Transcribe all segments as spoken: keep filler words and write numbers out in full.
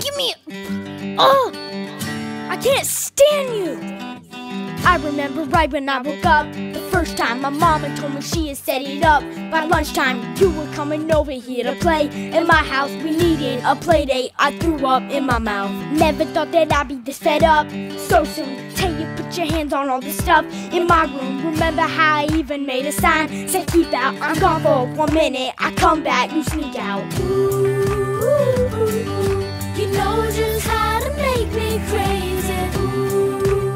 give me... Oh! I can't stand you! I remember right when I woke up, the first time my mama told me she had set it up. By lunchtime, you were coming over here to play. In my house, we needed a play date. I threw up in my mouth. Never thought that I'd be this fed up so soon. Tell you, put your hands on all this stuff in my room. Remember how I even made a sign, said keep out. I'm gone for one minute, I come back, you sneak out. Ooh, you know just how to make me crazy. Ooh,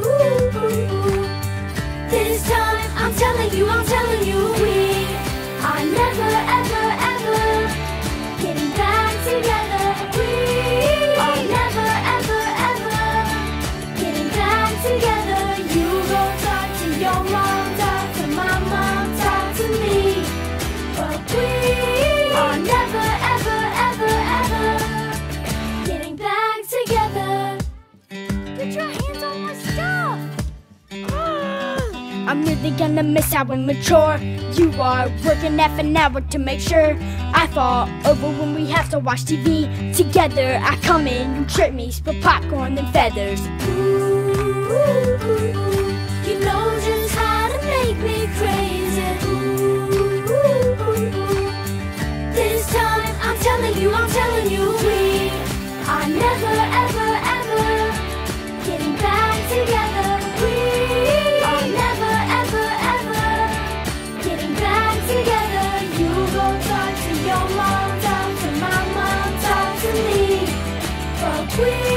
this time I'm telling you, I'm telling you, we are never, ever, ever getting back together. We are never, ever, ever getting back together. You go talk to your mom, talk to my mom, talk to me, but we are never, ever, ever, ever getting back together. Get your hands on my stuff! I'm really gonna miss how immature you are, working half an hour to make sure I fall over when we have to watch T V together. I come in, you trip me, spill popcorn and feathers. Ooh, you know just how to make me crazy. Ooh, this time I'm telling you, I'm telling you, we are never, ever, ever getting back together. We are never, ever, ever getting back together. You go talk to your mom, talk to my mom, talk to me, but we